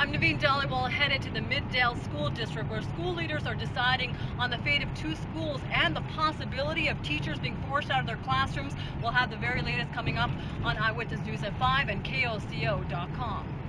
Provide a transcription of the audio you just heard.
I'm Naveen Dhaliwal, headed to the Middale School District, where school leaders are deciding on the fate of 2 schools and the possibility of teachers being forced out of their classrooms. We'll have the very latest coming up on Eyewitness News at 5 and KOCO.com.